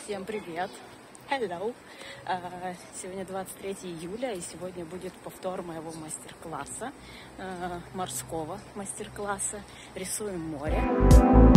Всем привет! Hello! Сегодня 23 июля, и сегодня будет повтор моего мастер-класса, морского мастер-класса. Рисуем море.